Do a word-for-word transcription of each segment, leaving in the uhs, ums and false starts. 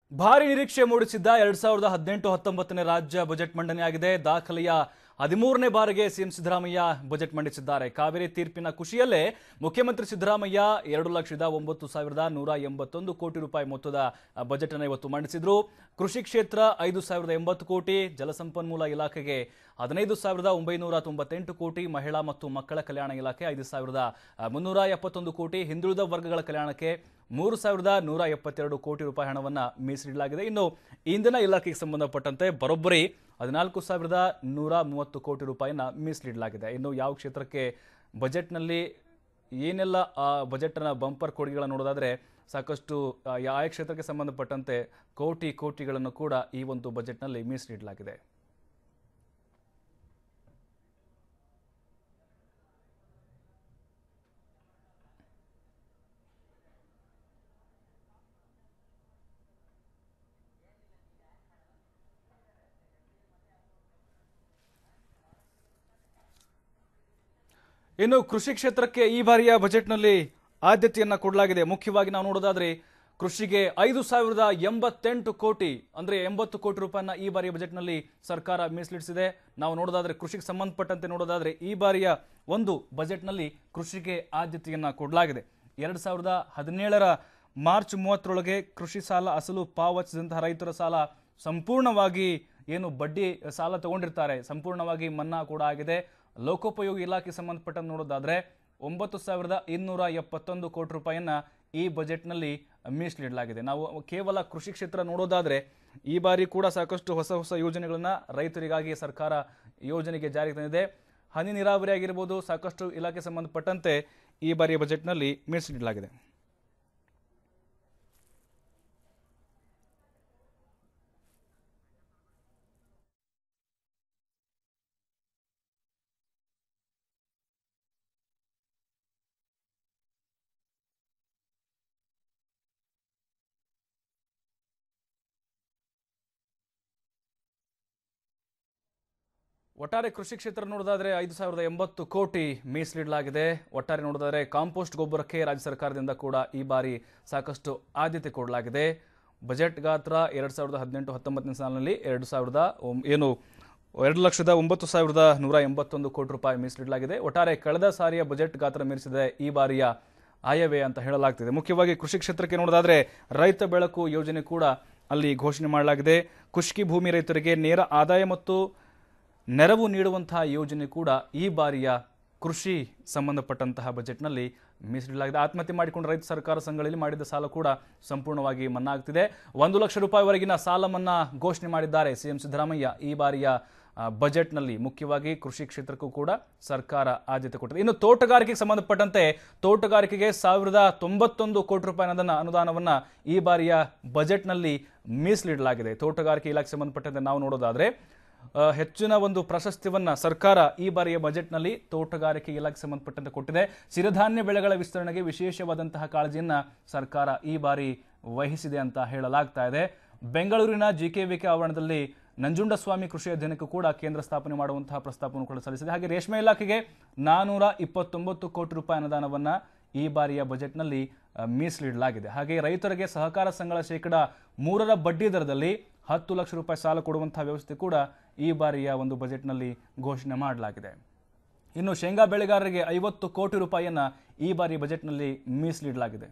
ಭಾರಿ ನಿರೀಕ್ಷೆ ಮೂಡಿಸಿದ್ದ ಎರಡ್ ಸಾವಿರದ ಹದಿನೆಂಟು ಹತ್ತೊಂಬತ್ತನೇ ರಾಜ್ಯ ಬಜೆಟ್ ಮಂಡನೆಯಾಗಿದೆ. ದಾಖಲೆಯ ಹದಿಮೂರನೇ ಬಾರಿಗೆ ಸಿಎಂ ಸಿದ್ದರಾಮಯ್ಯ ಬಜೆಟ್ ಮಂಡಿಸಿದ್ದಾರೆ. ಕಾವೇರಿ ತೀರ್ಪಿನ ಖುಷಿಯಲ್ಲೇ ಮುಖ್ಯಮಂತ್ರಿ ಸಿದ್ದರಾಮಯ್ಯ ಎರಡು ಲಕ್ಷದ ಒಂಬತ್ತು ಸಾವಿರದ ನೂರ ಎಂಬತ್ತೊಂದು ಕೋಟಿ ರೂಪಾಯಿ ಮೊತ್ತದ ಬಜೆಟ್ ಅನ್ನು ಇವತ್ತು ಮಂಡಿಸಿದ್ರು. ಕೃಷಿ ಕ್ಷೇತ್ರ ಐದು ಸಾವಿರದ ಎಂಬತ್ತು ಕೋಟಿ, ಜಲಸಂಪನ್ಮೂಲ ಇಲಾಖೆಗೆ ಹದಿನೈದು ಸಾವಿರದ ಒಂಬೈನೂರ ತೊಂಬತ್ತೆಂಟು ಕೋಟಿ, ಮಹಿಳಾ ಮತ್ತು ಮಕ್ಕಳ ಕಲ್ಯಾಣ ಇಲಾಖೆ ಐದು ಸಾವಿರದ ಮುನ್ನೂರ ಎಪ್ಪತ್ತೊಂದು ಕೋಟಿ, ಹಿಂದುಳಿದ ವರ್ಗಗಳ ಕಲ್ಯಾಣಕ್ಕೆ ಮೂರು ಸಾವಿರದ ನೂರ ಎಪ್ಪತ್ತೆರಡು ಕೋಟಿ ರೂಪಾಯಿ ಹಣವನ್ನು ಮೀಸಲಿಡಲಾಗಿದೆ. ಇನ್ನು ಇಂಧನ ಇಲಾಖೆಗೆ ಸಂಬಂಧಪಟ್ಟಂತೆ ಬರೋಬ್ಬರಿ ಹದಿನಾಲ್ಕು ಸಾವಿರದ ನೂರ ಮೂವತ್ತು ಕೋಟಿ ರೂಪಾಯಿನ ಮೀಸಲಿಡಲಾಗಿದೆ. ಇನ್ನು ಯಾವ ಕ್ಷೇತ್ರಕ್ಕೆ ಬಜೆಟ್ನಲ್ಲಿ ಏನೆಲ್ಲ ಆ ಬಜೆಟ್ನ ಬಂಪರ್ ಕೊಡುಗೆಗಳನ್ನು ನೋಡೋದಾದರೆ ಸಾಕಷ್ಟು ಯಾವ ಕ್ಷೇತ್ರಕ್ಕೆ ಸಂಬಂಧಪಟ್ಟಂತೆ ಕೋಟಿ ಕೋಟಿಗಳನ್ನು ಕೂಡ ಈ ಒಂದು ಬಜೆಟ್ನಲ್ಲಿ ಮೀಸಲಿಡಲಾಗಿದೆ. ಇನ್ನು ಕೃಷಿ ಕ್ಷೇತ್ರಕ್ಕೆ ಈ ಬಾರಿಯ ಬಜೆಟ್ನಲ್ಲಿ ಆದ್ಯತೆಯನ್ನ ಕೊಡಲಾಗಿದೆ. ಮುಖ್ಯವಾಗಿ ನಾವು ನೋಡೋದಾದ್ರೆ ಕೃಷಿಗೆ ಐದು ಸಾವಿರದ ಎಂಬತ್ತೆಂಟು ಕೋಟಿ ಅಂದ್ರೆ ಎಂಬತ್ತು ಕೋಟಿ ರೂಪಾಯಿನ ಈ ಬಾರಿಯ ಬಜೆಟ್ನಲ್ಲಿ ಸರ್ಕಾರ ಮೀಸಲಿಡಿಸಿದೆ. ನಾವು ನೋಡೋದಾದ್ರೆ ಕೃಷಿಗೆ ಸಂಬಂಧಪಟ್ಟಂತೆ ನೋಡೋದಾದ್ರೆ ಈ ಬಾರಿಯ ಒಂದು ಬಜೆಟ್ನಲ್ಲಿ ಕೃಷಿಗೆ ಆದ್ಯತೆಯನ್ನ ಕೊಡಲಾಗಿದೆ. ಎರಡ್ ಸಾವಿರದ ಹದಿನೇಳರ ಮಾರ್ಚ್ ಮೂವತ್ತರೊಳಗೆ ಕೃಷಿ ಸಾಲ ಅಸಲು ಪಾವತಿಸಿದಂತಹ ರೈತರ ಸಾಲ ಸಂಪೂರ್ಣವಾಗಿ ಏನು ಬಡ್ಡಿ ಸಾಲ ತಗೊಂಡಿರ್ತಾರೆ ಸಂಪೂರ್ಣವಾಗಿ ಮನ್ನಾ ಕೂಡ ಆಗಿದೆ. ಲೋಕೋಪಯೋಗಿ ಇಲಾಖೆಗೆ ಸಂಬಂಧಪಟ್ಟಂತೆ ನೋಡೋದಾದ್ರೆ ಒಂಬತ್ತು ಸಾವಿರದ ಇನ್ನೂರ ಎಪ್ಪತ್ತೊಂದು ಕೋಟಿ ರೂಪಾಯಿಯನ್ನ ಈ ಬಜೆಟ್ನಲ್ಲಿ ಮೀಸಲಿಡಲಾಗಿದೆ. ನಾವು ಕೇವಲ ಕೃಷಿ ಕ್ಷೇತ್ರ ನೋಡೋದಾದ್ರೆ ಈ ಬಾರಿ ಕೂಡ ಸಾಕಷ್ಟು ಹೊಸ ಹೊಸ ಯೋಜನೆಗಳನ್ನ ರೈತರಿಗಾಗಿ ಸರ್ಕಾರ ಯೋಜನೆಗೆ ಜಾರಿಗೆ ತಂದಿದೆ. ಹನಿ ನೀರಾವರಿ ಆಗಿರ್ಬೋದು, ಸಾಕಷ್ಟು ಇಲಾಖೆ ಸಂಬಂಧಪಟ್ಟಂತೆ ಈ ಬಾರಿಯ ಬಜೆಟ್ನಲ್ಲಿ ಮೀಸಲಿಡಲಾಗಿದೆ. ಒಟ್ಟಾರೆ ಕೃಷಿ ಕ್ಷೇತ್ರ ನೋಡೋದಾದ್ರೆ ಐದು ಸಾವಿರದ ಎಂಬತ್ತು ಕೋಟಿ ಮೀಸಲಿಡಲಾಗಿದೆ. ಒಟ್ಟಾರೆ ನೋಡೋದಾದ್ರೆ ಕಾಂಪೋಸ್ಟ್ ಗೊಬ್ಬರಕ್ಕೆ ರಾಜ್ಯ ಸರ್ಕಾರದಿಂದ ಕೂಡ ಈ ಬಾರಿ ಸಾಕಷ್ಟು ಆದ್ಯತೆ ಕೊಡಲಾಗಿದೆ. ಬಜೆಟ್ ಗಾತ್ರ ಎರಡ್ ಸಾವಿರದ ಹದಿನೆಂಟು ಹತ್ತೊಂಬತ್ತನೇ ಸಾಲಿನಲ್ಲಿ ಎರಡು ಸಾವಿರದ ಏನು ಎರಡು ಲಕ್ಷದ ಒಂಬತ್ತು ಸಾವಿರದ ನೂರ ಎಂಬತ್ತೊಂದು ಕೋಟಿ ರೂಪಾಯಿ ಮೀಸಲಿಡಲಾಗಿದೆ. ಒಟ್ಟಾರೆ ಕಳೆದ ಸಾರಿಯ ಬಜೆಟ್ ಗಾತ್ರ ಮೀರಿಸಿದೆ ಈ ಬಾರಿಯ ಆಯವೇ ಅಂತ ಹೇಳಲಾಗ್ತಿದೆ. ಮುಖ್ಯವಾಗಿ ಕೃಷಿ ಕ್ಷೇತ್ರಕ್ಕೆ ನೋಡೋದಾದ್ರೆ ರೈತ ಬೆಳಕು ಯೋಜನೆ ಕೂಡ ಅಲ್ಲಿ ಘೋಷಣೆ ಮಾಡಲಾಗಿದೆ. ಖುಷ್ಕಿ ಭೂಮಿ ರೈತರಿಗೆ ನೇರ ಆದಾಯ ಮತ್ತು ನೆರವು ನೀಡುವಂತಹ ಯೋಜನೆ ಕೂಡ ಈ ಬಾರಿಯ ಕೃಷಿ ಸಂಬಂಧಪಟ್ಟಂತಹ ಬಜೆಟ್ನಲ್ಲಿ ಮೀಸಲಿಡಲಾಗಿದೆ. ಆತ್ಮಹತ್ಯೆ ಮಾಡಿಕೊಂಡು ರೈತ ಸರ್ಕಾರ ಸಂಘಗಳಲ್ಲಿ ಮಾಡಿದ ಸಾಲ ಕೂಡ ಸಂಪೂರ್ಣವಾಗಿ ಮನ್ನಾ ಆಗ್ತಿದೆ. ಒಂದು ಲಕ್ಷ ರೂಪಾಯಿವರೆಗಿನ ಸಾಲ ಮನ್ನಾ ಘೋಷಣೆ ಮಾಡಿದ್ದಾರೆ ಸಿಎಂ ಸಿದ್ದರಾಮಯ್ಯ ಈ ಬಾರಿಯ ಬಜೆಟ್ನಲ್ಲಿ. ಮುಖ್ಯವಾಗಿ ಕೃಷಿ ಕ್ಷೇತ್ರಕ್ಕೂ ಕೂಡ ಸರ್ಕಾರ ಆದ್ಯತೆ ಕೊಟ್ಟಿದೆ. ಇನ್ನು ತೋಟಗಾರಿಕೆಗೆ ಸಂಬಂಧಪಟ್ಟಂತೆ ತೋಟಗಾರಿಕೆಗೆ ಸಾವಿರದ ತೊಂಬತ್ತೊಂದು ಕೋಟಿ ರೂಪಾಯಿ ಅನುದಾನವನ್ನ ಈ ಬಾರಿಯ ಬಜೆಟ್ನಲ್ಲಿ ಮೀಸಲಿಡಲಾಗಿದೆ. ತೋಟಗಾರಿಕೆ ಇಲಾಖೆ ಸಂಬಂಧಪಟ್ಟಂತೆ ನಾವು ನೋಡೋದಾದ್ರೆ ಹೆಚ್ಚಿನ ಒಂದು ಪ್ರಶಸ್ತಿಯನ್ನ ಸರ್ಕಾರ ಈ ಬಾರಿಯ ಬಜೆಟ್ನಲ್ಲಿ ತೋಟಗಾರಿಕೆ ಇಲಾಖೆ ಸಂಬಂಧಪಟ್ಟಂತೆ ಕೊಟ್ಟಿದೆ. ಸಿರಿಧಾನ್ಯ ಬೆಳೆಗಳ ವಿಸ್ತರಣೆಗೆ ವಿಶೇಷವಾದಂತಹ ಕಾಳಜಿಯನ್ನ ಸರ್ಕಾರ ಈ ಬಾರಿ ವಹಿಸಿದೆ ಅಂತ ಹೇಳಲಾಗ್ತಾ ಇದೆ. ಬೆಂಗಳೂರಿನ ಜಿಕೆವಿಕೆ ಆವರಣದಲ್ಲಿ ನಂಜುಂಡಸ್ವಾಮಿ ಕೃಷಿ ಅಧ್ಯಯನಕ್ಕೂ ಕೂಡ ಕೇಂದ್ರ ಸ್ಥಾಪನೆ ಮಾಡುವಂತಹ ಪ್ರಸ್ತಾಪವನ್ನು ಕೂಡ ಸಲ್ಲಿಸಿದೆ. ಹಾಗೆ ರೇಷ್ಮೆ ಇಲಾಖೆಗೆ ನಾನೂರ ಇಪ್ಪತ್ತೊಂಬತ್ತು ಕೋಟಿ ರೂಪಾಯಿ ಅನುದಾನವನ್ನ ಈ ಬಾರಿಯ ಬಜೆಟ್ನಲ್ಲಿ ಮೀಸಲಿಡಲಾಗಿದೆ. ಹಾಗೆ ರೈತರಿಗೆ ಸಹಕಾರ ಸಂಘಗಳ ಶೇಕಡ ಮೂರರ ಬಡ್ಡಿ ದರದಲ್ಲಿ ಹತ್ತು ಲಕ್ಷ ರೂಪಾಯಿ ಸಾಲ ಕೊಡುವಂತಹ ವ್ಯವಸ್ಥೆ ಕೂಡ ಈ ಬಾರಿಯ ಒಂದು ಬಜೆಟ್ನಲ್ಲಿ ಘೋಷಣೆ ಮಾಡಲಾಗಿದೆ. ಇನ್ನು ಶೇಂಗಾ ಬೆಳೆಗಾರರಿಗೆ ಐವತ್ತು ಕೋಟಿ ರೂಪಾಯಿಯನ್ನ ಈ ಬಾರಿ ಬಜೆಟ್ನಲ್ಲಿ ಮೀಸಲಿಡಲಾಗಿದೆ.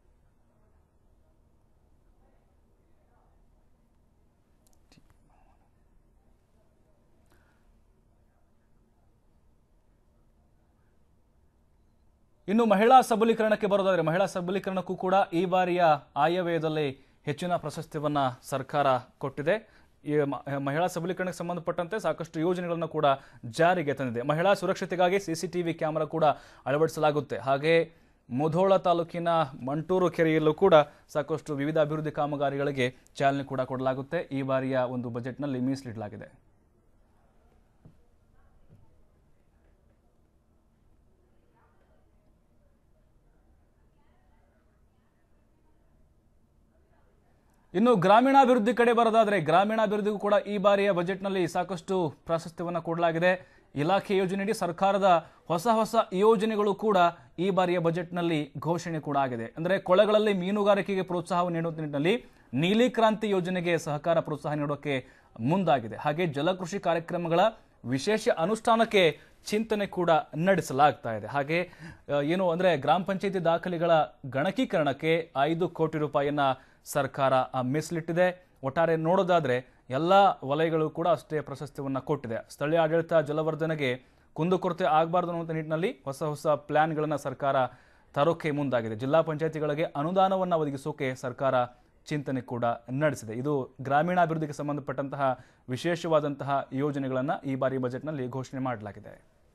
ಇನ್ನು ಮಹಿಳಾ ಸಬಲೀಕರಣಕ್ಕೆ ಬರೋದಾದ್ರೆ ಮಹಿಳಾ ಸಬಲೀಕರಣಕ್ಕೂ ಕೂಡ ಈ ಬಾರಿಯ ಆಯವ್ಯಯದಲ್ಲಿ ಹೆಚ್ಚಿನ ಪ್ರಶಸ್ತಿಯನ್ನ ಸರ್ಕಾರ ಕೊಟ್ಟಿದೆ. ಈ ಮಹಿಳಾ ಸಬಲೀಕರಣಕ್ಕೆ ಸಂಬಂಧಪಟ್ಟಂತೆ ಸಾಕಷ್ಟು ಯೋಜನೆಗಳನ್ನು ಕೂಡ ಜಾರಿಗೆ ತಂದಿದೆ. ಮಹಿಳಾ ಸುರಕ್ಷತೆಗಾಗಿ ಸಿಸಿಟಿವಿ ಕ್ಯಾಮೆರಾ ಕೂಡ ಅಳವಡಿಸಲಾಗುತ್ತೆ. ಹಾಗೆ ಮುಧೋಳ ತಾಲೂಕಿನ ಮಂಟೂರು ಕೆರೆಯಲ್ಲೂ ಕೂಡ ಸಾಕಷ್ಟು ವಿವಿಧ ಅಭಿವೃದ್ಧಿ ಕಾಮಗಾರಿಗಳಿಗೆ ಚಾಲನೆ ಕೂಡ ಕೊಡಲಾಗುತ್ತೆ. ಈ ಬಾರಿಯ ಒಂದು ಬಜೆಟ್ನಲ್ಲಿ ಮೀಸಲಿಡಲಾಗಿದೆ. ಇನ್ನು ಗ್ರಾಮೀಣಾಭಿವೃದ್ಧಿ ಕಡೆ ಬರೋದಾದ್ರೆ ಗ್ರಾಮೀಣಾಭಿವೃದ್ಧಿಗೂ ಕೂಡ ಈ ಬಾರಿಯ ಬಜೆಟ್ನಲ್ಲಿ ಸಾಕಷ್ಟು ಪ್ರಾಶಸ್ತ್ಯವನ್ನು ಕೊಡಲಾಗಿದೆ. ಇಲಾಖೆ ಯೋಜನೆಯಡಿ ಸರ್ಕಾರದ ಹೊಸ ಹೊಸ ಯೋಜನೆಗಳು ಕೂಡ ಈ ಬಾರಿಯ ಬಜೆಟ್ನಲ್ಲಿ ಘೋಷಣೆ ಕೂಡ ಆಗಿದೆ. ಅಂದರೆ ಕೊಳಗಳಲ್ಲಿ ಮೀನುಗಾರಿಕೆಗೆ ಪ್ರೋತ್ಸಾಹ ನೀಡುವ ನಿಟ್ಟಿನಲ್ಲಿ ನೀಲಿ ಕ್ರಾಂತಿ ಯೋಜನೆಗೆ ಸಹಕಾರ ಪ್ರೋತ್ಸಾಹ ನೀಡೋಕೆ ಮುಂದಾಗಿದೆ. ಹಾಗೆ ಜಲಕೃಷಿ ಕಾರ್ಯಕ್ರಮಗಳ ವಿಶೇಷ ಅನುಷ್ಠಾನಕ್ಕೆ ಚಿಂತನೆ ಕೂಡ ನಡೆಸಲಾಗ್ತಾ ಇದೆ. ಹಾಗೆ ಏನು ಅಂದ್ರೆ ಗ್ರಾಮ ಪಂಚಾಯತಿ ದಾಖಲೆಗಳ ಗಣಕೀಕರಣಕ್ಕೆ ಐದು ಕೋಟಿ ರೂಪಾಯಿಯನ್ನ ಸರ್ಕಾರ ಮೀಸಲಿಟ್ಟಿದೆ. ಒಟ್ಟಾರೆ ನೋಡೋದಾದ್ರೆ ಎಲ್ಲ ವಲಯಗಳು ಕೂಡ ಅಷ್ಟೇ ಪ್ರಶಸ್ತಿಯನ್ನ ಕೊಟ್ಟಿದೆ. ಸ್ಥಳೀಯ ಆಡಳಿತ ಜಲವರ್ಧನೆಗೆ ಕುಂದುಕೊರತೆ ಆಗಬಾರ್ದು ಅನ್ನುವಂಥ ನಿಟ್ಟಿನಲ್ಲಿ ಹೊಸ ಹೊಸ ಪ್ಲಾನ್ಗಳನ್ನು ಸರ್ಕಾರ ತರೋಕೆ ಮುಂದಾಗಿದೆ. ಜಿಲ್ಲಾ ಪಂಚಾಯತಿಗಳಿಗೆ ಅನುದಾನವನ್ನು ಒದಗಿಸೋಕೆ ಸರ್ಕಾರ ಚಿಂತನೆ ಕೂಡ ನಡೆಸಿದೆ. ಇದು ಗ್ರಾಮೀಣಾಭಿವೃದ್ಧಿಗೆ ಸಂಬಂಧಪಟ್ಟಂತಹ ವಿಶೇಷವಾದಂತಹ ಯೋಜನೆಗಳನ್ನು ಈ ಬಾರಿ ಬಜೆಟ್ನಲ್ಲಿ ಘೋಷಣೆ ಮಾಡಲಾಗಿದೆ.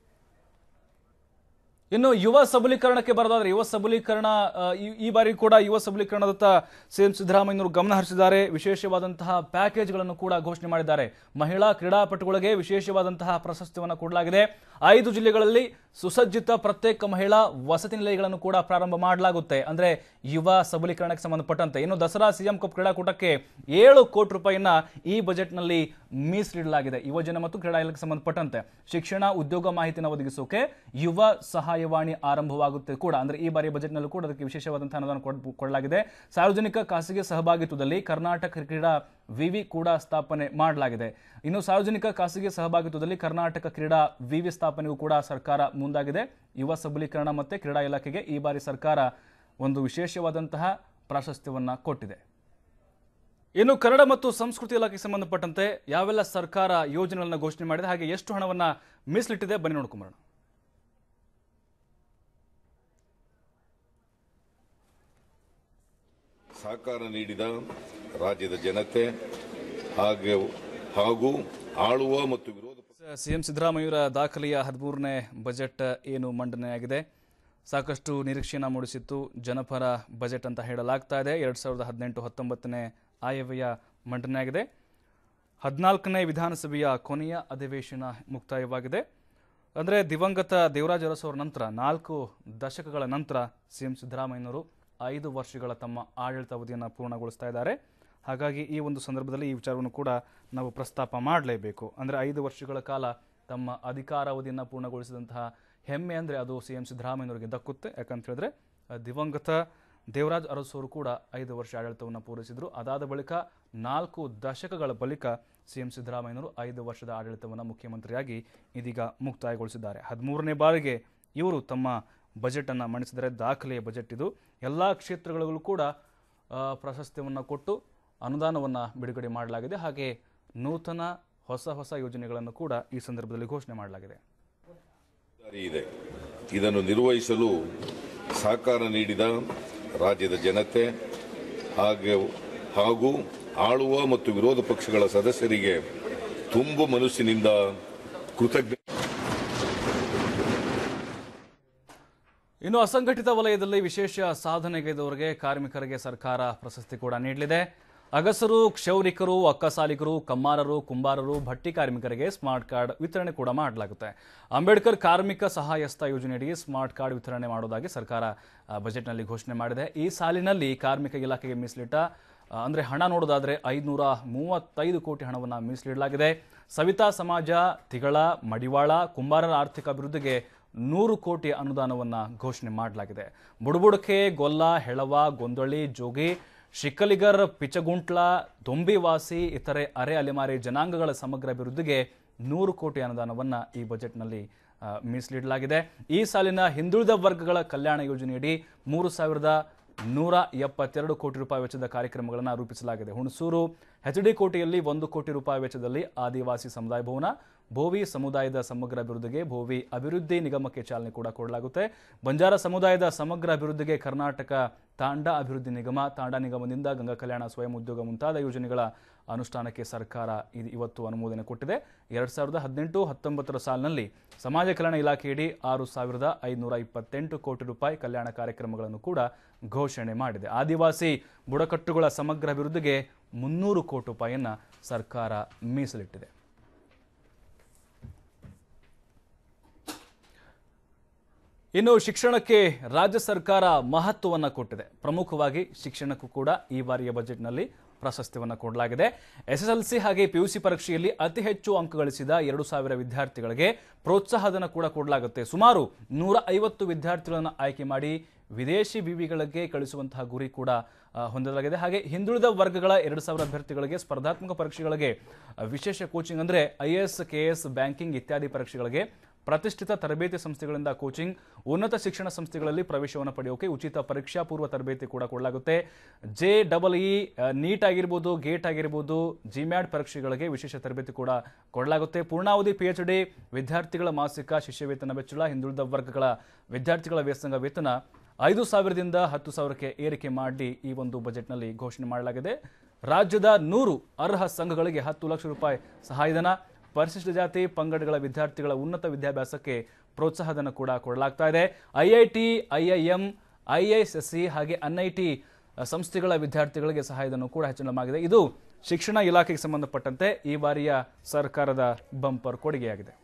ಇನ್ನು ಯುವ ಸಬಲೀಕರಣಕ್ಕೆ ಬರೋದಾದ್ರೆ ಯುವ ಸಬಲೀಕರಣ ಈ ಬಾರಿ ಕೂಡ ಯುವ ಸಬಲೀಕರಣದತ್ತ ಸಿಎಂ ಸಿದ್ದರಾಮಯ್ಯನವರು ಗಮನ ಹರಿಸಿದ್ದಾರೆ. ವಿಶೇಷವಾದಂತಹ ಪ್ಯಾಕೇಜ್ಗಳನ್ನು ಕೂಡ ಘೋಷಣೆ ಮಾಡಿದ್ದಾರೆ. ಮಹಿಳಾ ಕ್ರೀಡಾಪಟುಗಳಿಗೆ ವಿಶೇಷವಾದಂತಹ ಪ್ರಶಸ್ತಿಯನ್ನು ಕೊಡಲಾಗಿದೆ. ಐದು ಜಿಲ್ಲೆಗಳಲ್ಲಿ ಸುಸಜ್ಜಿತ ಪ್ರತ್ಯೇಕ ಮಹಿಳಾ ವಸತಿ ನಿಲಯಗಳನ್ನು ಕೂಡ ಪ್ರಾರಂಭ ಮಾಡಲಾಗುತ್ತೆ. ಅಂದ್ರೆ ಯುವ ಸಬಲೀಕರಣಕ್ಕೆ ಸಂಬಂಧಪಟ್ಟಂತೆ ಇನ್ನು ದಸರಾ ಸಿಎಂ ಕಪ್ ಕ್ರೀಡಾಕೂಟಕ್ಕೆ ಏಳು ಕೋಟಿ ರೂಪಾಯಿಯನ್ನ ಈ ಬಜೆಟ್ನಲ್ಲಿ ಮೀಸಲಿಡಲಾಗಿದೆ. ಯುವಜನ ಮತ್ತು ಕ್ರೀಡಾ ಇಲಾಖೆಗೆ ಸಂಬಂಧಪಟ್ಟಂತೆ ಶಿಕ್ಷಣ ಉದ್ಯೋಗ ಮಾಹಿತಿನ ಒದಗಿಸೋಕೆ ಯುವ ಸಹಾಯವಾಣಿ ಆರಂಭವಾಗುತ್ತೆ ಕೂಡ. ಅಂದ್ರೆ ಈ ಬಾರಿ ಬಜೆಟ್ನಲ್ಲೂ ಕೂಡ ಅದಕ್ಕೆ ವಿಶೇಷವಾದಂತಹ ಅನುದಾನ ಕೊಡಲಾಗಿದೆ. ಸಾರ್ವಜನಿಕ ಖಾಸಗಿ ಸಹಭಾಗಿತ್ವದಲ್ಲಿ ಕರ್ನಾಟಕ ಕ್ರೀಡಾ ವಿವಿ ಕೂಡ ಸ್ಥಾಪನೆ ಮಾಡಲಾಗಿದೆ. ಇನ್ನು ಸಾರ್ವಜನಿಕ ಖಾಸಗಿ ಸಹಭಾಗಿತ್ವದಲ್ಲಿ ಕರ್ನಾಟಕ ಕ್ರೀಡಾ ವಿವಿ ಸ್ಥಾಪನೆಗೂ ಕೂಡ ಸರ್ಕಾರ ಮುಂದಾಗಿದೆ. ಯುವ ಸಬಲೀಕರಣ ಮತ್ತು ಕ್ರೀಡಾ ಇಲಾಖೆಗೆ ಈ ಬಾರಿ ಸರ್ಕಾರ ಒಂದು ವಿಶೇಷವಾದಂತಹ ಪ್ರಾಶಸ್ತ್ಯವನ್ನ ಕೊಟ್ಟಿದೆ. ಇನ್ನು ಕನ್ನಡ ಮತ್ತು ಸಂಸ್ಕೃತಿ ಇಲಾಖೆಗೆ ಸಂಬಂಧಪಟ್ಟಂತೆ ಯಾವೆಲ್ಲ ಸರ್ಕಾರ ಯೋಜನೆಗಳನ್ನು ಘೋಷಣೆ ಮಾಡಿದೆ, ಹಾಗೆ ಎಷ್ಟು ಹಣವನ್ನ ಮೀಸಲಿಟ್ಟಿದೆ, ಬನ್ನಿ ನೋಡ್ಕೊಂಬರೋಣ. ಸಹಕಾರ ನೀಡಿದ ರಾಜ್ಯದ ಜನತೆ ಹಾಗೆ ಹಾಗೂ ಆಳುವ ಮತ್ತು ವಿರೋಧ ಸಿಎಂ ಸಿದ್ದರಾಮಯ್ಯರ ದಾಖಲೆಯ ಹದಿಮೂರನೇ ಬಜೆಟ್ ಏನು ಮಂಡನೆಯಾಗಿದೆ, ಸಾಕಷ್ಟು ನಿರೀಕ್ಷೆಯನ್ನು ಮೂಡಿಸಿತ್ತು. ಜನಪರ ಬಜೆಟ್ ಅಂತ ಹೇಳಲಾಗ್ತಾ ಇದೆ. ಎರಡು ಸಾವಿರದ ಹದಿನೆಂಟು ಹತ್ತೊಂಬತ್ತನೇ ಆಯವ್ಯಯ ಮಂಡನೆಯಾಗಿದೆ. ಹದಿನಾಲ್ಕನೇ ವಿಧಾನಸಭೆಯ ಕೊನೆಯ ಅಧಿವೇಶನ ಮುಕ್ತಾಯವಾಗಿದೆ. ಅಂದರೆ ದಿವಂಗತ ದೇವರಾಜ ಅರಸು ಅವರ ನಂತರ ನಾಲ್ಕು ದಶಕಗಳ ನಂತರ ಸಿಎಂ ಸಿದ್ದರಾಮಯ್ಯನವರು ಐದು ವರ್ಷಗಳ ತಮ್ಮ ಆಡಳಿತ ಅವಧಿಯನ್ನು ಪೂರ್ಣಗೊಳಿಸ್ತಾ ಇದ್ದಾರೆ. ಹಾಗಾಗಿ ಈ ಒಂದು ಸಂದರ್ಭದಲ್ಲಿ ಈ ವಿಚಾರವನ್ನು ಕೂಡ ನಾವು ಪ್ರಸ್ತಾಪ ಮಾಡಲೇಬೇಕು. ಅಂದರೆ ಐದು ವರ್ಷಗಳ ಕಾಲ ತಮ್ಮ ಅಧಿಕಾರಾವಧಿಯನ್ನು ಪೂರ್ಣಗೊಳಿಸಿದಂತಹ ಹೆಮ್ಮೆ ಅಂದರೆ ಅದು ಸಿ ಎಂ ಸಿದ್ದರಾಮಯ್ಯನವರಿಗೆ ದಕ್ಕುತ್ತೆ. ಯಾಕಂತ ಹೇಳಿದ್ರೆ ದಿವಂಗತ ದೇವರಾಜ್ ಅರಸು ಅವರು ಕೂಡ ಐದು ವರ್ಷ ಆಡಳಿತವನ್ನು ಪೂರೈಸಿದರು. ಅದಾದ ಬಳಿಕ ನಾಲ್ಕು ದಶಕಗಳ ಬಳಿಕ ಸಿ ಎಂ ಸಿದ್ದರಾಮಯ್ಯನವರು ಐದು ವರ್ಷದ ಆಡಳಿತವನ್ನು ಮುಖ್ಯಮಂತ್ರಿಯಾಗಿ ಇದೀಗ ಮುಕ್ತಾಯಗೊಳಿಸಿದ್ದಾರೆ. ಹದಿಮೂರನೇ ಬಾರಿಗೆ ಇವರು ತಮ್ಮ ಬಜೆಟನ್ನು ಮಂಡಿಸಿದರೆ ದಾಖಲೆಯ ಬಜೆಟ್ ಇದು. ಎಲ್ಲ ಕ್ಷೇತ್ರಗಳಿಗೂ ಕೂಡ ಪ್ರಶಸ್ತಿಯನ್ನು ಕೊಟ್ಟು ಅನುದಾನವನ್ನು ಬಿಡುಗಡೆ ಮಾಡಲಾಗಿದೆ. ಹಾಗೆ ನೂತನ ಹೊಸ ಹೊಸ ಯೋಜನೆಗಳನ್ನು ಕೂಡ ಈ ಸಂದರ್ಭದಲ್ಲಿ ಘೋಷಣೆ ಮಾಡಲಾಗಿದೆ. ಇದನ್ನು ನಿರ್ವಹಿಸಲು ಸಹಕಾರ ನೀಡಿದ ರಾಜ್ಯದ ಜನತೆ ಹಾಗೆ ಹಾಗೂ ಆಳುವ ಮತ್ತು ವಿರೋಧ ಪಕ್ಷಗಳ ಸದಸ್ಯರಿಗೆ ತುಂಬು ಮನಸ್ಸಿನಿಂದ ಕೃತಜ್ಞ. ಇನ್ನು ಅಸಂಘಟಿತ ವಲಯದಲ್ಲಿ ವಿಶೇಷ ಸಾಧನೆಗೈದವರಿಗೆ ಕಾರ್ಮಿಕರಿಗೆ ಸರ್ಕಾರ ಪ್ರಶಸ್ತಿ ಕೂಡ ನೀಡಲಿದೆ. ಅಗಸರು, ಕ್ಷೌರಿಕರು, ಅಕ್ಕಸಾಲಿಗರು, ಕಮ್ಮಾರರು, ಕುಂಬಾರರು, ಭಟ್ಟಿ ಕಾರ್ಮಿಕರಿಗೆ ಸ್ಮಾರ್ಟ್ ಕಾರ್ಡ್ ವಿತರಣೆ ಕೂಡ ಮಾಡಲಾಗುತ್ತೆ. ಅಂಬೇಡ್ಕರ್ ಕಾರ್ಮಿಕ ಸಹಾಯಸ್ತ ಯೋಜನೆಯಡಿ ಸ್ಮಾರ್ಟ್ ಕಾರ್ಡ್ ವಿತರಣೆ ಮಾಡೋದಾಗಿ ಸರ್ಕಾರ ಬಜೆಟ್ನಲ್ಲಿ ಘೋಷಣೆ ಮಾಡಿದೆ. ಈ ಸಾಲಿನಲ್ಲಿ ಕಾರ್ಮಿಕ ಇಲಾಖೆಗೆ ಮೀಸಲಿಟ್ಟ ಅಂದರೆ ಹಣ ನೋಡೋದಾದರೆ ಐದುನೂರ ಮೂವತ್ತೈದು ಕೋಟಿ ಹಣವನ್ನು ಮೀಸಲಿಡಲಾಗಿದೆ. ಸವಿತಾ ಸಮಾಜ, ತಿಗಳ, ಮಡಿವಾಳ, ಕುಂಬಾರರ ಆರ್ಥಿಕ ಅಭಿವೃದ್ಧಿಗೆ ನೂರು ಕೋಟಿ ಅನುದಾನವನ್ನು ಘೋಷಣೆ ಮಾಡಲಾಗಿದೆ. ಬುಡಬುಡಕೆ, ಗೊಲ್ಲ, ಹೆಳವ, ಗೊಂದೊಳ್ಳಿ, ಜೋಗಿ, ಶಿಕ್ಕಲಿಗರ್, ಪಿಚಗುಂಟ್ಲ, ದೊಂಬಿವಾಸಿ ಇತರೆ ಅರೆ ಅಲೆಮಾರಿ ಜನಾಂಗಗಳ ಸಮಗ್ರ ಅಭಿವೃದ್ಧಿಗೆ ನೂರು ಕೋಟಿ ಅನುದಾನವನ್ನು ಈ ಬಜೆಟ್ನಲ್ಲಿ ಮೀಸಲಿಡಲಾಗಿದೆ. ಈ ಸಾಲಿನ ಹಿಂದುಳಿದ ವರ್ಗಗಳ ಕಲ್ಯಾಣ ಯೋಜನೆಯಡಿ ಮೂರು ಸಾವಿರದ ನೂರ ಎಪ್ಪತ್ತೆರಡು ಕೋಟಿ ರೂಪಾಯಿ ವೆಚ್ಚದ ಕಾರ್ಯಕ್ರಮಗಳನ್ನು ರೂಪಿಸಲಾಗಿದೆ. ಹುಣಸೂರು ಎಚ್ ಡಿ ಕೋಟೆಯಲ್ಲಿ ಒಂದು ಕೋಟಿ ರೂಪಾಯಿ ವೆಚ್ಚದಲ್ಲಿ ಆದಿವಾಸಿ ಸಮುದಾಯ ಭವನ, ಭೋವಿ ಸಮುದಾಯದ ಸಮಗ್ರ ಅಭಿವೃದ್ಧಿಗೆ ಭೋವಿ ಅಭಿವೃದ್ಧಿ ನಿಗಮಕ್ಕೆ ಚಾಲನೆ ಕೂಡ ಕೊಡಲಾಗುತ್ತೆ. ಬಂಜಾರ ಸಮುದಾಯದ ಸಮಗ್ರ ಅಭಿವೃದ್ಧಿಗೆ ಕರ್ನಾಟಕ ತಾಂಡ ಅಭಿವೃದ್ಧಿ ನಿಗಮ, ತಾಂಡ ನಿಗಮದಿಂದ ಗಂಗಾ ಕಲ್ಯಾಣ ಸ್ವಯಂ ಉದ್ಯೋಗ ಮುಂತಾದ ಯೋಜನೆಗಳ ಅನುಷ್ಠಾನಕ್ಕೆ ಸರ್ಕಾರ ಇವತ್ತು ಅನುಮೋದನೆ ಕೊಟ್ಟಿದೆ. ಎರಡು ಸಾವಿರದ ಹದಿನೆಂಟು ಹತ್ತೊಂಬತ್ತರ ಸಾಲಿನಲ್ಲಿ ಸಮಾಜ ಕಲ್ಯಾಣ ಇಲಾಖೆಯಡಿ ಆರು ಸಾವಿರದ ಐದುನೂರ ಇಪ್ಪತ್ತೆಂಟು ಕೋಟಿ ರೂಪಾಯಿ ಕಲ್ಯಾಣ ಕಾರ್ಯಕ್ರಮಗಳನ್ನು ಕೂಡ ಘೋಷಣೆ ಮಾಡಿದೆ. ಆದಿವಾಸಿ ಬುಡಕಟ್ಟುಗಳ ಸಮಗ್ರ ಅಭಿವೃದ್ಧಿಗೆ ಮುನ್ನೂರು ಕೋಟಿ ರೂಪಾಯಿಯನ್ನು ಸರ್ಕಾರ ಮೀಸಲಿಟ್ಟಿದೆ. ಇನ್ನು ಶಿಕ್ಷಣಕ್ಕೆ ರಾಜ್ಯ ಸರ್ಕಾರ ಮಹತ್ವವನ್ನು ಕೊಟ್ಟಿದೆ. ಪ್ರಮುಖವಾಗಿ ಶಿಕ್ಷಣಕ್ಕೂ ಕೂಡ ಈ ಬಾರಿಯ ಬಜೆಟ್ನಲ್ಲಿ ಪ್ರಶಸ್ತಿಯನ್ನು ಕೊಡಲಾಗಿದೆ. ಎಸ್ ಎಸ್ ಎಲ್ ಸಿ ಹಾಗೆ ಪಿ ಯು ಸಿ ಪರೀಕ್ಷೆಯಲ್ಲಿ ಅತಿ ಹೆಚ್ಚು ಅಂಕ ಗಳಿಸಿದ ಎರಡು ಸಾವಿರ ವಿದ್ಯಾರ್ಥಿಗಳಿಗೆ ಪ್ರೋತ್ಸಾಹಧನ ಕೂಡ ಕೊಡಲಾಗುತ್ತೆ. ಸುಮಾರು ನೂರ ಐವತ್ತು ವಿದ್ಯಾರ್ಥಿಗಳನ್ನು ಆಯ್ಕೆ ಮಾಡಿ ವಿದೇಶಿ ವಿವಿಗಳಿಗೆ ಕಳಿಸುವಂತಹ ಗುರಿ ಕೂಡ ಹೊಂದಲಾಗಿದೆ. ಹಾಗೆ ಹಿಂದುಳಿದ ವರ್ಗಗಳ ಎರಡು ಸಾವಿರ ಅಭ್ಯರ್ಥಿಗಳಿಗೆ ಸ್ಪರ್ಧಾತ್ಮಕ ಪರೀಕ್ಷೆಗಳಿಗೆ ವಿಶೇಷ ಕೋಚಿಂಗ್ ಅಂದರೆ I A S, K S, banking ಇತ್ಯಾದಿ ಪರೀಕ್ಷೆಗಳಿಗೆ ಪ್ರತಿಷ್ಠಿತ ತರಬೇತಿ ಸಂಸ್ಥೆಗಳಿಂದ ಕೋಚಿಂಗ್, ಉನ್ನತ ಶಿಕ್ಷಣ ಸಂಸ್ಥೆಗಳಲ್ಲಿ ಪ್ರವೇಶವನ್ನು ಪಡೆಯೋಕೆ ಉಚಿತ ಪರೀಕ್ಷಾ ಪೂರ್ವ ತರಬೇತಿ ಕೂಡ ಕೊಡಲಾಗುತ್ತೆ. ಜೆ ಡಬಲ್ ಇ, ನೀಟ್ ಆಗಿರ್ಬೋದು, ಗೇಟ್ ಆಗಿರ್ಬೋದು, ಜಿಮ್ಯಾಟ್ ಪರೀಕ್ಷೆಗಳಿಗೆ ವಿಶೇಷ ತರಬೇತಿ ಕೂಡ ಕೊಡಲಾಗುತ್ತೆ. ಪೂರ್ಣಾವಧಿ ಪಿ ಎಚ್ ಡಿ ವಿದ್ಯಾರ್ಥಿಗಳ ಮಾಸಿಕ ಶಿಷ್ಯ ವೇತನ ವೆಚ್ಚ, ಹಿಂದುಳಿದ ವರ್ಗಗಳ ವಿದ್ಯಾರ್ಥಿಗಳ ವ್ಯಾಸಂಗ ವೇತನ ಐದು ಸಾವಿರದಿಂದ ಹತ್ತು ಸಾವಿರಕ್ಕೆ ಏರಿಕೆ ಮಾಡಿ ಈ ಒಂದು ಬಜೆಟ್ನಲ್ಲಿ ಘೋಷಣೆ ಮಾಡಲಾಗಿದೆ. ರಾಜ್ಯದ ನೂರು ಅರ್ಹ ಸಂಘಗಳಿಗೆ ಹತ್ತು ಲಕ್ಷ ರೂಪಾಯಿ ಸಹಾಯಧನ, ಪರಿಶಿಷ್ಟ ಜಾತಿ ಪಂಗಡಗಳ ವಿದ್ಯಾರ್ಥಿಗಳ ಉನ್ನತ ವಿದ್ಯಾಭ್ಯಾಸಕ್ಕೆ ಪ್ರೋತ್ಸಾಹಧನ ಕೂಡ ಕೊಡಲಾಗ್ತಾ ಇದೆ. ಐಐಟಿ, ಐಐಎಂ, ಐಐಎಸ್ಸಿ ಹಾಗೆ ಎನ್ಐಟಿ ಸಂಸ್ಥೆಗಳ ವಿದ್ಯಾರ್ಥಿಗಳಿಗೆ ಸಹಾಯಧನ ಕೂಡ ಹೆಚ್ಚಳವಾಗಿದೆ. ಇದು ಶಿಕ್ಷಣ ಇಲಾಖೆಗೆ ಸಂಬಂಧಪಟ್ಟಂತೆ ಈ ಬಾರಿಯ ಸರ್ಕಾರದ ಬಂಪರ್ ಕೊಡುಗೆಯಾಗಿದೆ.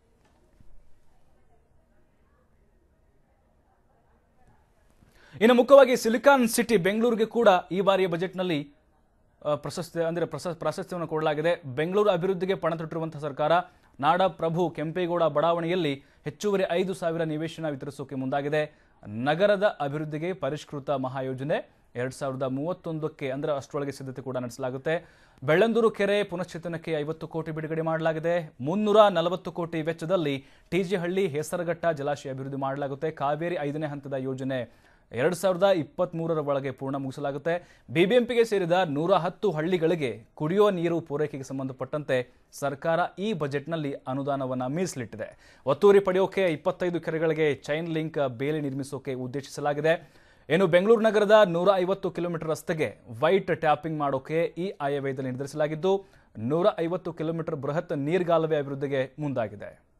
ಇನ್ನು ಮುಖ್ಯವಾಗಿ ಸಿಲಿಕಾನ್ ಸಿಟಿ ಬೆಂಗಳೂರಿಗೆ ಕೂಡ ಈ ಬಾರಿಯ ಬಜೆಟ್ನಲ್ಲಿ ಪ್ರಶಸ್ತಿ ಅಂದರೆ ಪ್ರಾಶಸ್ತ್ಯವನ್ನು ಕೊಡಲಾಗಿದೆ. ಬೆಂಗಳೂರು ಅಭಿವೃದ್ಧಿಗೆ ಪಣ ತೊಟ್ಟಿರುವಂತಹ ಸರ್ಕಾರ ನಾಡ ಪ್ರಭು ಕೆಂಪೇಗೌಡ ಬಡಾವಣೆಯಲ್ಲಿ ಹೆಚ್ಚುವರಿ ಐದು ಸಾವಿರ ನಿವೇಶನ ವಿತರಿಸೋಕೆ ಮುಂದಾಗಿದೆ. ನಗರದ ಅಭಿವೃದ್ಧಿಗೆ ಪರಿಷ್ಕೃತ ಮಹಾಯೋಜನೆ ಎರಡ್ ಸಾವಿರದ ಮೂವತ್ತೊಂದಕ್ಕೆ ಅಂದ್ರೆ ಅಷ್ಟರೊಳಗೆ ಸಿದ್ಧತೆ ಕೂಡ ನಡೆಸಲಾಗುತ್ತೆ. ಬೆಳ್ಳಂದೂರು ಕೆರೆ ಪುನಶ್ಚೇತನಕ್ಕೆ ಐವತ್ತು ಕೋಟಿ ಬಿಡುಗಡೆ ಮಾಡಲಾಗಿದೆ. ಮುನ್ನೂರ ನಲವತ್ತು ಕೋಟಿ ವೆಚ್ಚದಲ್ಲಿ ಟಿಜಿಹಳ್ಳಿ ಹೆಸರಘಟ್ಟ ಜಲಾಶಯ ಅಭಿವೃದ್ಧಿ ಮಾಡಲಾಗುತ್ತೆ. ಕಾವೇರಿ ಐದನೇ ಹಂತದ ಯೋಜನೆ ಎರಡ್ ಸಾವಿರದ ಇಪ್ಪತ್ತ್ ಮೂರರ ಒಳಗೆ ಪೂರ್ಣ ಮುಗಿಸಲಾಗುತ್ತೆ. ಬಿಬಿಎಂಪಿಗೆ ಸೇರಿದ ನೂರ ಹತ್ತು ಹಳ್ಳಿಗಳಿಗೆ ಕುಡಿಯುವ ನೀರು ಪೂರೈಕೆಗೆ ಸಂಬಂಧಪಟ್ಟಂತೆ ಸರ್ಕಾರ ಈ ಬಜೆಟ್ನಲ್ಲಿ ಅನುದಾನವನ್ನು ಮೀಸಲಿಟ್ಟಿದೆ. ಒತ್ತುವರಿ ಪಡೆಯೋಕೆ ಇಪ್ಪತ್ತೈದು ಕೆರೆಗಳಿಗೆ ಚೈನ್ ಲಿಂಕ್ ಬೇಲಿ ನಿರ್ಮಿಸೋಕೆ ಉದ್ದೇಶಿಸಲಾಗಿದೆ. ಇನ್ನು ಬೆಂಗಳೂರು ನಗರದ ನೂರ ಐವತ್ತು ಕಿಲೋಮೀಟರ್ ರಸ್ತೆಗೆ ವೈಟ್ ಟ್ಯಾಪಿಂಗ್ ಮಾಡೋಕೆ ಈ ಆಯವ್ಯಯದಲ್ಲಿ ನಿರ್ಧರಿಸಲಾಗಿದ್ದು, ನೂರ ಐವತ್ತು ಕಿಲೋಮೀಟರ್ ಬೃಹತ್ ನೀರ್ಗಾಲುವೆ ಅಭಿವೃದ್ಧಿಗೆ ಮುಂದಾಗಿದೆ.